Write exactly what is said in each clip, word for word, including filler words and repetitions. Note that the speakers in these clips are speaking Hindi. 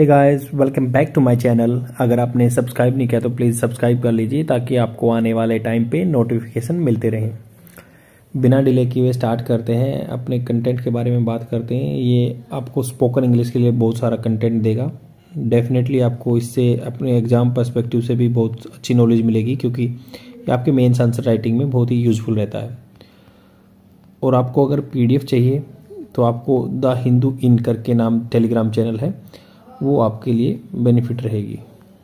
Hey guys, welcome back to my channel. अगर आपने सब्सक्राइब नहीं किया तो प्लीज़ सब्सक्राइब कर लीजिए ताकि आपको आने वाले टाइम पे नोटिफिकेशन मिलते रहें। बिना डिले किए हुए स्टार्ट करते हैं, अपने कंटेंट के बारे में बात करते हैं। ये आपको स्पोकन इंग्लिश के लिए बहुत सारा कंटेंट देगा। डेफिनेटली आपको इससे अपने एग्ज़ाम पर्सपेक्टिव से भी बहुत अच्छी नॉलेज मिलेगी, क्योंकि ये आपके मेंस आंसर राइटिंग में बहुत ही यूजफुल रहता है। और आपको अगर पीडीएफ चाहिए तो आपको द हिंदू इन करके नाम टेलीग्राम चैनल है, वो आपके लिए बेनिफिट रहेगी।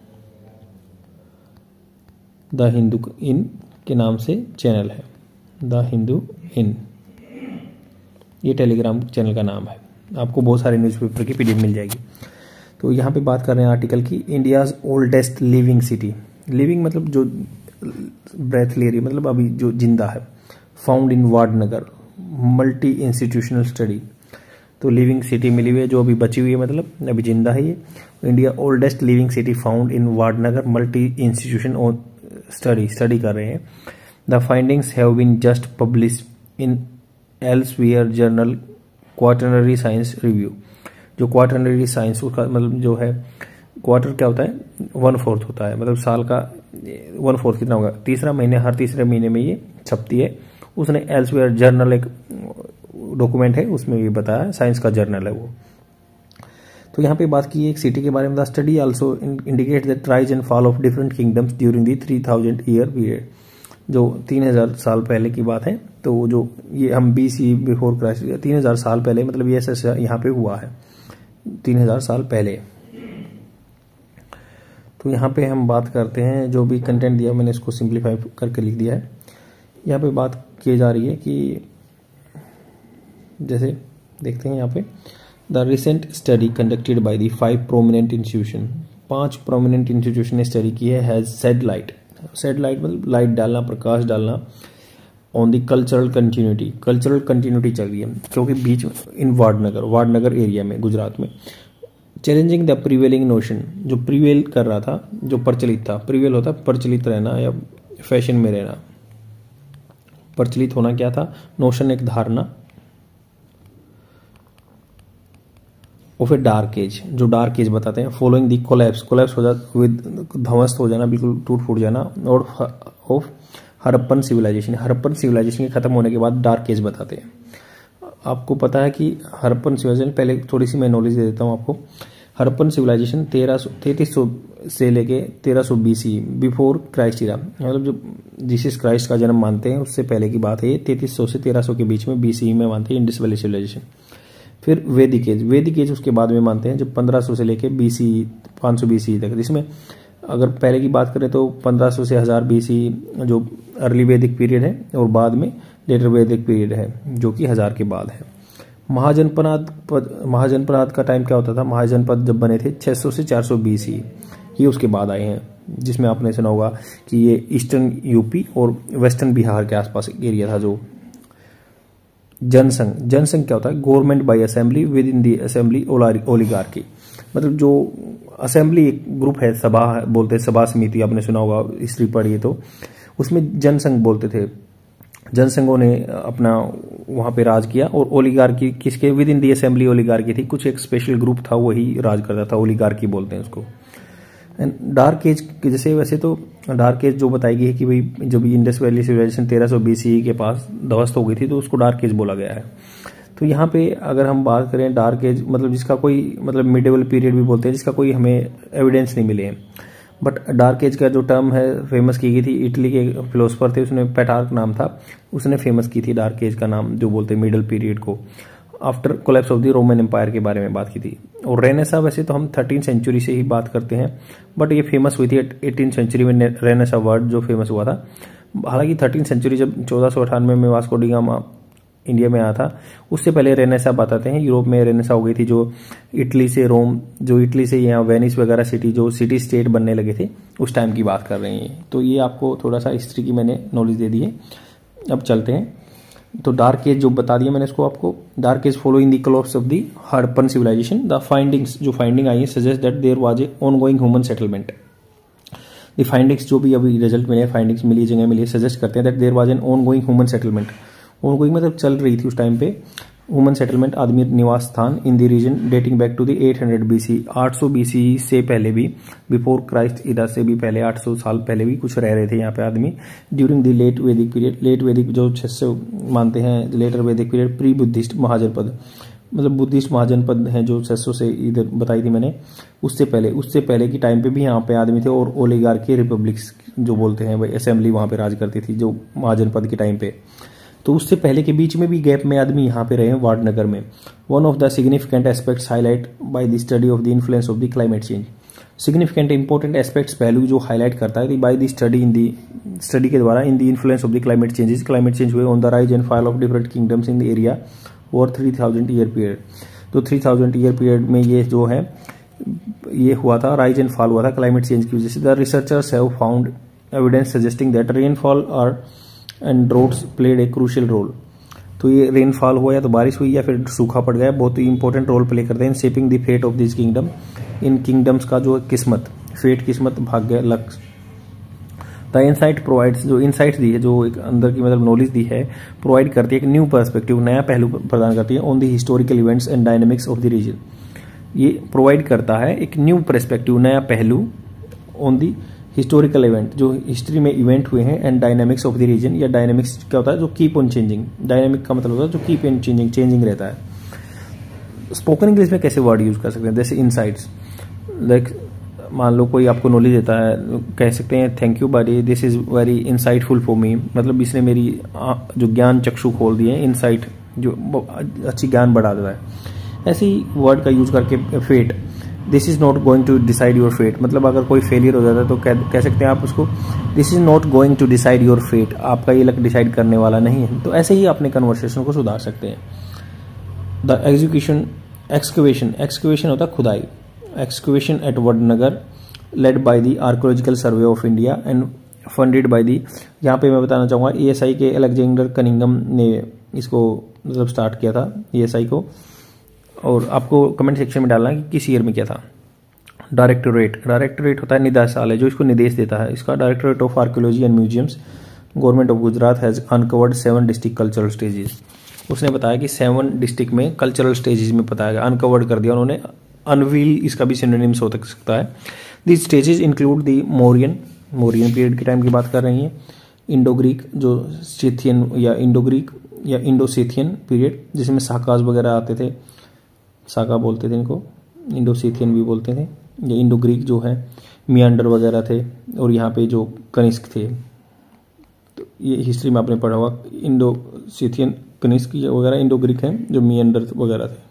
द हिंदू इन के नाम से चैनल है, द हिंदू इन, ये टेलीग्राम चैनल का नाम है। आपको बहुत सारे न्यूज़पेपर की पीडीएफ मिल जाएगी। तो यहाँ पे बात कर रहे हैं आर्टिकल की, India's oldest living city. Living मतलब जो ब्रेथ ले रही, मतलब अभी जो जिंदा है। Found in Vadnagar, multi institutional study. तो लिविंग सिटी मिली हुई है जो अभी बची हुई है, मतलब अभी जिंदा है ये। India oldest living city found in Vadnagar, multi institution study study कर रहे हैं। The findings have been just published in Elsevier journal quaternary science review. जो क्वार्टरनरी साइंस उसका मतलब जो है, क्वार्टर क्या होता है, वन फोर्थ होता है, मतलब साल का वन फोर्थ कितना होगा, तीसरा महीने, हर तीसरे महीने में ये छपती है। उसने एल्सवियर जर्नल एक डॉक्यूमेंट है, उसमें ये बताया, साइंस का जर्नल है वो। तो यहाँ पे बात की एक सिटी के बारे में। The study also indicate that rise and fall of different kingdoms during the three thousand year period. जो तीन हजार साल पहले की बात है, तो जो ये हम बी सी बिफोर क्राइस्ट, तीन हजार साल पहले, मतलब ये ऐसा यहाँ पे हुआ है तीन हजार साल पहले। तो यहाँ पे हम बात करते हैं, जो भी कंटेंट दिया मैंने इसको सिंप्लीफाई करके लिख दिया है। यहाँ पे बात की जा रही है कि जैसे देखते हैं यहाँ पे, the recent study conducted by the five prominent institution, पांच प्रोमिनेंट इंस्टीट्यूशन ने स्टडी की है, has shed light. Shed light मतलब लाइट डालना, प्रकाश डालना, on the cultural continuity. Cultural continuity चल रही है क्योंकि बीच इन वाडनगर, वाडनगर एरिया में, गुजरात में। चैलेंजिंग द प्रिवेलिंग नोशन, जो प्रिवेल कर रहा था, जो प्रचलित था। प्रिवेल होता है प्रचलित रहना या फैशन में रहना। प्रचलित होना क्या था, नोशन एक धारणा, और फिर डार्क एज, जो डार्क एज बताते हैं। फॉलोइंग दी कोलैप्स, कोलैप्स हो जाता, विद ध्वस्त हो जाना, बिल्कुल टूट फूट जाना, और of Harappan civilisation, Harappan civilisation के खत्म होने के बाद डार्क एज बताते हैं। आपको पता है कि हड़प्पन सिविलाइजेशन, पहले थोड़ी सी मैं नॉलेज दे देता हूँ आपको। हड़प्पन सिविलाइजेशन तेरह सौ तैतीस सौ से लेके तेरह सौ बीसी, बिफोर क्राइस्ट इरा, मतलब जो जीसस क्राइस्ट का जन्म मानते हैं उससे पहले की बात है ये। तैतीस सौ से तेरह सौ के बीच में बीसी में मानते हैं इंडस वैली सिविलाइजेशन। फिर वैदिक एज, वैदिक एज उसके बाद में मानते हैं, जो पंद्रह सौ से लेके बीसी पाँच सौ बीसी तक, जिसमें अगर पहले की बात करें तो पंद्रह सौ से हजार बीसी जो अर्ली वैदिक पीरियड है, और बाद में लेटर वैदिक पीरियड है जो कि हजार के बाद है। महाजनपद, महाजनपद का टाइम क्या होता था, महाजनपद जब बने थे छह सौ से चार सौ बीसी, ये उसके बाद आए हैं, जिसमें आपने सुना होगा कि ये ईस्टर्न यूपी और वेस्टर्न बिहार के आसपास एरिया था। जो जनसंघ, जनसंघ क्या होता है, government by assembly within the assembly oligarchy, मतलब जो असेंबली एक ग्रुप है, सभा बोलते हैं, सभा समिति, आपने सुना होगा, हिस्ट्री पढ़िए तो उसमें जनसंघ बोलते थे। जनसंघों ने अपना वहां पे राज किया, और ओलिगार्की किसके, within the assembly oligarchy थी, कुछ एक स्पेशल ग्रुप था वही राज करता था, ओलिगार्की बोलते हैं उसको। एंड डार्क एज जैसे, वैसे तो डार्क एज जो बताई गई है कि भाई जब इंडस वैली सिविलाइजेशन तेरह सौ बीसी के पास ध्वस्त हो गई थी, तो उसको डार्क एज बोला गया है। तो यहाँ पे अगर हम बात करें डार्क एज, मतलब जिसका कोई, मतलब मिडेवल पीरियड भी बोलते हैं, जिसका कोई हमें एविडेंस नहीं मिले हैं। बट डार्क एज का जो टर्म है फेमस की गई थी, इटली के फिलोसफर थे, उसने पेटार्क नाम था, उसने फेमस की थी डार्क एज का नाम, जो बोलते हैं मिडल पीरियड को, after collapse of the Roman empire के बारे में बात की थी। और रेनेसा, वैसे तो हम थर्टीन सेंचुरी से ही बात करते हैं, बट ये फेमस हुई थी एटीन सेंचुरी में, रेनेसा वर्ड जो फेमस हुआ था। हालांकि थर्टीन सेंचुरी जब चौदह सौ अठानवे में वास्को डी गामा इंडिया में आया था, उससे पहले रेनेसा बताते हैं यूरोप में रेनेसा हो गई थी, जो इटली से रोम, जो इटली से यहाँ वेनिस वगैरह सिटी, जो सिटी स्टेट बनने लगे थे, उस टाइम की बात कर रहे हैं। तो ये आपको थोड़ा सा हिस्ट्री की मैंने नॉलेज दे दी है। अब चलते हैं, तो डार्क एज जो बता दिया मैंने इसको आपको। Dark age following the collapse of the Harappan civilisation, the findings, जो फाइंडिंग आई है, suggest that there was a ongoing human settlement. The findings जो भी अभी रिजल्ट मिले, फाइंडिंग्स मिली, जगह मिली, सजेस्ट करते हैं that there was an ongoing human settlement. Ongoing मतलब चल रही थी उस टाइम पे वुमन सेटलमेंट आदमी निवास स्थान in the region dating back to the eight hundred BC, आठ सौ बीसी से पहले भी, बिफोर क्राइस्ट इरा से भी पहले आठ सौ साल पहले भी कुछ रह रहे थे यहाँ पे आदमी। During the late Vedic period, late Vedic जो छह सौ मानते हैं, लेटर वैदिक पीरियड, प्री बुद्धिस्ट महाजनपद, मतलब बुद्धिस्ट महाजनपद हैं जो छह सौ से इधर बताई थी मैंने, उससे पहले उससे पहले की टाइम पे भी यहाँ पे आदमी थे। और ओलिगार्की रिपब्लिक्स जो बोलते हैं भाई, असेंबली वहाँ पे राज करती थी जो महाजनपद के टाइम पे, तो उससे पहले के बीच में भी गैप में आदमी यहाँ पे रहे हैं वाडनगर में। One of the significant aspects highlight by the study of the influence of the climate change, significant important aspects पहलू जो हाईलाइट करता है by the study in the study के द्वारा in the influence of the climate changes, climate change हुए on the rise and fall of different kingdoms in the area over three thousand year period. तो थ्री थाउजेंड ईयर पीरियड में ये जो है ये हुआ था, राइज एंड फॉल हुआ था क्लाइमेट चेंज की वजह से। The researchers have found evidence suggesting that rainfall और and droughts played a crucial role. तो ये रेनफॉल हुआ या तो बारिश हुई या फिर सूखा पड़ गया, बहुत ही इंपॉर्टेंट रोल प्ले करते हैं in shaping the fate of this kingdom, इन किंगडम्स का जो किस्मत, फेट किस्मत, भाग्य, लक्ष्य। द इनसाइट प्रोवाइड्स, जो इनसाइट्स दी है, जो एक अंदर की मतलब नॉलेज दी है, प्रोवाइड करती है एक न्यू पर्सपेक्टिव, नया पहलू प्रदान करती है on the historical events and dynamics of the region. ये प्रोवाइड करता है एक न्यू पर्सपेक्टिव, नया पहलू ऑन द हिस्टोरिकल इवेंट, जो हिस्ट्री में इवेंट हुए हैं, and dynamics of the region, या डायनेमिक्स क्या होता है जो कीप ऑन चेंजिंग, डायनेमिक का मतलब होता है जो कीप ऑन चेंजिंग, चेंजिंग रहता है। स्पोकन इंग्लिश में कैसे वर्ड यूज कर सकते हैं, जैसे इनसाइट्स, लाइक मान लो कोई आपको नॉलेज देता है, कह सकते हैं thank you buddy, this is very insightful for me, मतलब इसने मेरी जो ज्ञान चक्षु खोल दिए, इंसाइट जो अच्छी ज्ञान बढ़ा देता है। ऐसे ही वर्ड का यूज करके fate, this is not going to decide your fate, मतलब अगर कोई फेलियर हो जाता है तो कह, कह सकते हैं आप उसको this is not going to decide your fate, आपका ये लक डिसाइड करने वाला नहीं है। तो ऐसे ही अपने कन्वर्सेशन को सुधार सकते हैं। द एग्जीक्यूशन एक्सकवेशन, एक्सकवेशन होता है खुदाई, excavation at Vadnagar led by the archaeological survey of India and funded by the, यहाँ पे मैं बताना चाहूँगा ई एस आई के अलेक्जेंडर कनिंगम ने इसको मतलब स्टार्ट किया था ई एस आई को, और आपको कमेंट सेक्शन में डालना है कि किस ईयर में किया था। डायरेक्टोरेट, डायरेक्टोरेट होता है निदेशालय जो इसको निर्देश देता है, इसका directorate of archaeology and museums, government of Gujarat has uncovered seven district cultural stages. उसने बताया कि सेवन डिस्ट्रिक्ट में कल्चरल स्टेजेस में बताया गया, अनकवर्ड कर दिया उन्होंने, अनवील इसका भी सिनोनिम्स हो सकता है। This stages include the Mauryan, Mauryan period के टाइम की बात कर रही हैं, इंडो ग्रीक जो सेथियन या इंडो ग्रीक या इंडो सेथियन पीरियड जिसमें साकाज वगैरह आते थे, साका बोलते थे इनको, इंडो सेथियन भी बोलते थे, या इंडो ग्रीक जो है मियांडर वगैरह थे, और यहाँ पे जो कनिष्क थे, तो ये हिस्ट्री में आपने पढ़ा हुआ, इंडो सेथियन कनिष्क वगैरह इंडो ग्रीक हैं जो मियांडर वगैरह थे।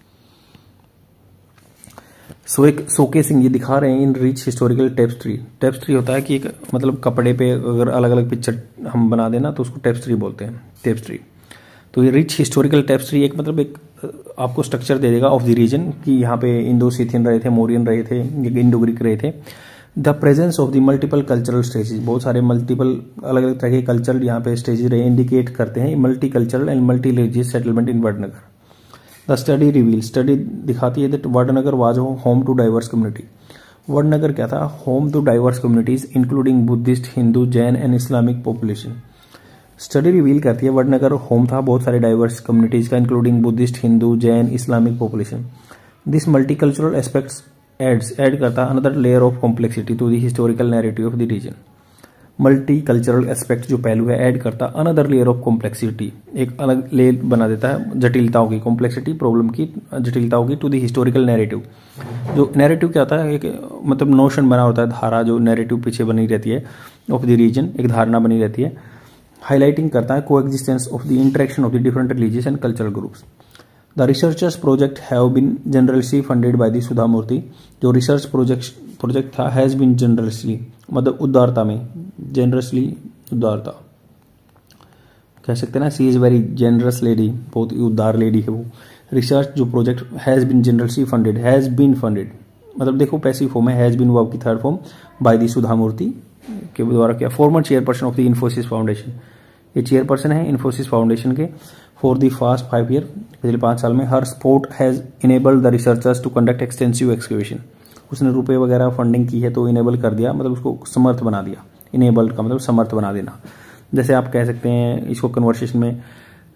सो so, एक शोकेसिंग ये दिखा रहे हैं इन रिच हिस्टोरिकल टेप्स्ट्री। टेप्स्ट्री होता है कि एक मतलब कपड़े पे अगर अलग अलग पिक्चर हम बना देना तो उसको टेप्स्ट्री बोलते हैं, टेप्स्ट्री। तो ये रिच हिस्टोरिकल टेप्स्ट्री एक मतलब एक आपको स्ट्रक्चर दे देगा ऑफ द रीजन कि यहाँ पे इंडो सीथियन रहे थे, मौर्यन रहे थे, इंडो ग्रीक रहे थे। The presence of the multiple cultural stages, बहुत सारे मल्टीपल अलग अलग तरह के कल्चर यहाँ पे स्टेजेस रहे, इंडिकेट करते हैं multi cultural and multi religious settlement in Vadnagar. The study reveal, study दिखाती है that Vadnagar was home to diverse community. Vadnagar क्या था, home to diverse communities including Buddhist, Hindu, Jain and Islamic population. Study reveal करती है वडनगर होम था बहुत सारे डाइवर्स कम्युनिटीज का, including Buddhist, Hindu, Jain, Islamic population. This multicultural aspects adds add करता है another layer of complexity to the historical narrative of the region. Multi cultural aspect जो पहलू है ऐड करता अनदर लेयर ऑफ कॉम्प्लेक्सिटी, एक अलग लेयर बना देता है जटिलताओं की, कॉम्प्लेक्सिटी प्रॉब्लम की जटिलताओं की, टू द हिस्टोरिकल नैरेटिव। जो नैरेटिव क्या होता है, एक मतलब नोशन बना होता है, धारा जो नैरेटिव पीछे बनी रहती है ऑफ द रीजन, एक धारणा बनी रहती है, हाईलाइटिंग करता है को existence of the interaction of the different religious and cultural groups. The researchers project have been generally funded by the Sudha Murthy. जो रिसर्च प्रोजेक्ट प्रोजेक्ट था हैज बीन जनरलली मतलब उदारता में, जनरसली उदारता कह सकते हैं ना, she is very generous lady, बहुत ही उदार लेडी है वो। रिसर्च जो project has been generally funded, has been funded मतलब देखो पैसिव फॉर्म है, हैज बीन वर्ब की third form, by the Sudha Murthy के द्वारा किया। Former chairperson of the Infosys foundation, ये चेयरपर्सन है इन्फोसिस फाउंडेशन के। For the fast five year, पिछले पाँच साल में her support has enabled the researchers to conduct extensive excavation. उसने रुपए वगैरह फंडिंग की है तो इनेबल कर दिया, मतलब उसको समर्थ बना दिया। इनेबल्ड का मतलब समर्थ बना देना। जैसे आप कह सकते हैं इसको कन्वर्सेशन में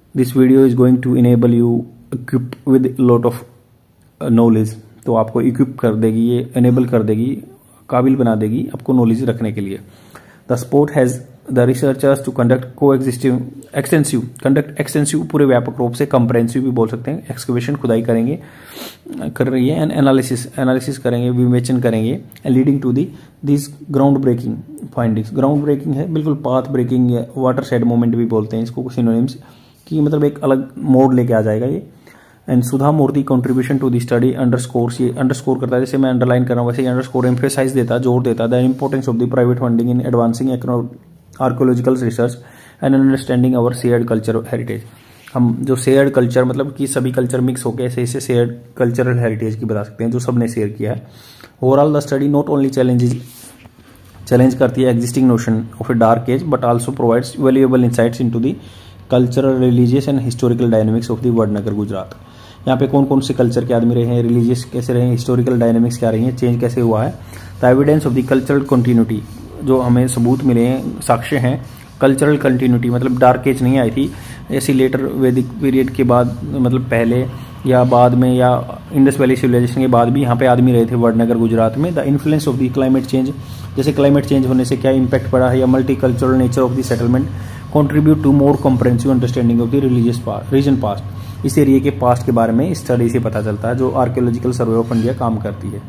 this video is going to enable you equip with lot of knowledge. तो आपको इक्विप कर देगी, ये इनेबल कर देगी, काबिल बना देगी आपको नॉलेज रखने के लिए। The support has the researchers to conduct को एग्जिस्टिव एक्सटेंसिव कंडक्ट एक्सटेंसिव पूरे व्यापक रूप से, कंप्रेहेंसिव भी बोल सकते हैं, एक्सकवेशन खुदाई करेंगे कर रही है, एंड एनालिसिस एनालिसिस करेंगे, विवेचन करेंगे, and leading to the this ground breaking findings. Ground breaking है बिल्कुल पाथ ब्रेकिंग या वाटर शेड मूवमेंट भी बोलते हैं इसको, सिनोनिम्स की, मतलब एक अलग मोड लेके आ जाएगा ये। And Sudha Murthy contribution to the study underscores, ये अंडरस्कोर करता है, जैसे मैं अंडरलाइन कर रहा हूँ वैसे ही अंडरस्कोर एम्फेसाइज देता है, जोर देता है the importance of the private funding in advancing archaeological research and understanding our shared culture heritage. हम जो शेयर्ड कल्चर मतलब कि सभी कल्चर मिक्स होकर ऐसे ऐसे शेयर्ड कल्चरल हेरिटेज की बता सकते हैं जो सबने शेयर किया है। Overall the study not only challenges challenge करती है existing notion of a dark age but also provides valuable insights into the cultural, religious and historical dynamics of the Vadnagar Gujarat. यहाँ पे कौन कौन से कल्चर के आदमी रहे हैं, रिलीजियस कैसे रहे हैं, हिस्टोरिकल डायनेमिक्स क्या रही है, चेंज कैसे हुआ है। The evidence of the cultural continuity, जो हमें सबूत मिले हैं, साक्ष्य हैं, कल्चरल कंटिन्यूटी मतलब डार्क एज नहीं आई थी, ऐसी लेटर वैदिक पीरियड के बाद मतलब पहले या बाद में या इंडस वैली सिविलाइजेशन के बाद भी यहाँ पे आदमी रहे थे वडनगर गुजरात में। The influence of the climate change, जैसे क्लाइमेट चेंज होने से क्या इम्पैक्ट पड़ा है, या multi cultural nature of the settlement contribute to more comprehensive understanding of the religious region past. इस एरिया के पास्ट के बारे में स्टडी से पता चलता है जो आर्कियोलॉजिकल सर्वे ऑफ इंडिया काम करती है।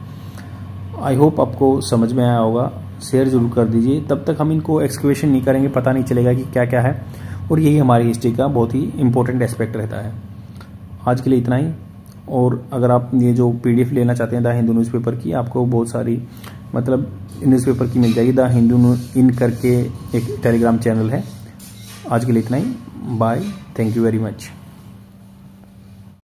आई होप आपको समझ में आया होगा, शेयर जरूर कर दीजिए। तब तक हम इनको एक्सक्वेशन नहीं करेंगे, पता नहीं चलेगा कि क्या क्या है, और यही हमारी हिस्ट्री का बहुत ही इंपॉर्टेंट एस्पेक्ट रहता है। आज के लिए इतना ही, और अगर आप ये जो पीडीएफ लेना चाहते हैं द हिंदू न्यूज़पेपर की, आपको बहुत सारी मतलब न्यूज़पेपर की मिल जाएगी। द हिंदू इन करके एक टेलीग्राम चैनल है। आज के लिए इतना ही, bye, thank you very much.